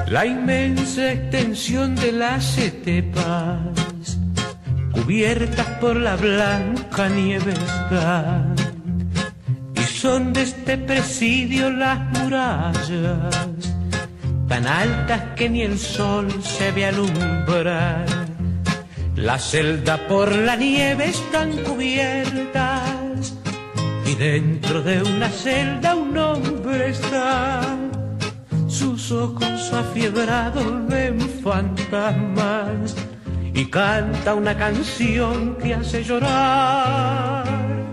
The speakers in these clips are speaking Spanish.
la inmensa extensión de las estepas, cubiertas por la blanca nieve están, y son de este presidio las murallas, tan altas que ni el sol se ve alumbrar. La celda por la nieve están cubiertas, y dentro de una celda un hombre está. Sus ojos afiebrados ven fantasmas y canta una canción que hace llorar.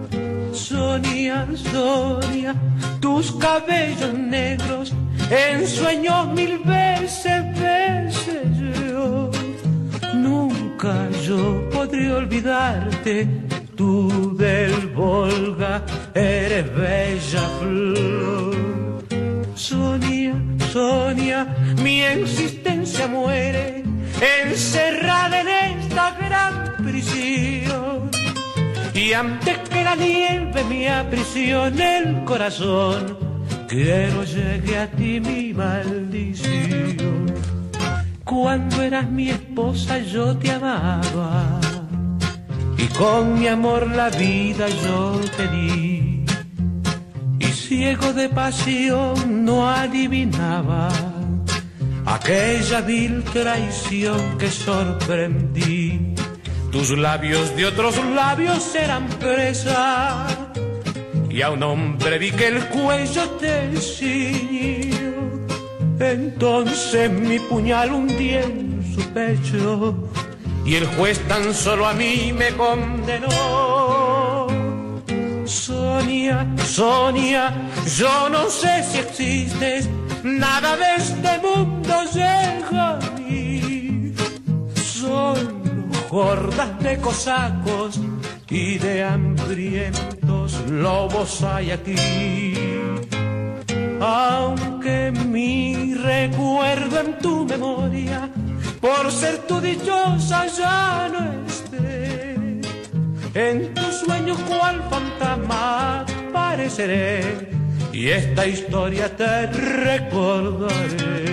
Sonia, Sonia, tus cabellos negros en sueños mil veces yo. Nunca yo podré olvidarte, tú del Volga eres bella flor. Sonia, Sonia, mi existencia muere encerrada en esta gran prisión. Y antes que la nieve me aprisione el corazón, quiero llegue a ti mi maldición. Cuando eras mi esposa yo te amaba, y con mi amor la vida yo te di, y ciego de pasión no adivinaba aquella vil traición que sorprendí. Tus labios de otros labios eran presa, y a un hombre vi que el cuello te ciñó. Entonces mi puñal hundí en su pecho, y el juez tan solo a mí me condenó. Sonia, Sonia, yo no sé si existes, nada de este mundo llega a mí. Solo hordas de cosacos y de hambrientos lobos hay aquí. Aunque mi recuerdo en tu memoria, por ser tu dichosa ya no esté, en tus sueños cual fantasma apareceré, y esta historia te recordaré.